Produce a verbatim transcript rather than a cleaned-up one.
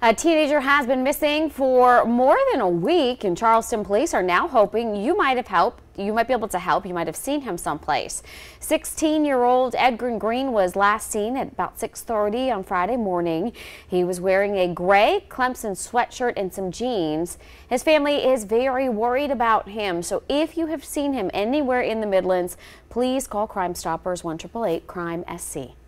A teenager has been missing for more than a week, and Charleston police are now hoping you might have helped. You might be able to help. You might have seen him someplace. sixteen-year-old Edgrin Green was last seen at about six thirty on Friday morning. He was wearing a gray Clemson sweatshirt and some jeans. His family is very worried about him, so if you have seen him anywhere in the Midlands, please call Crime Stoppers one eight eight eight, crime S C.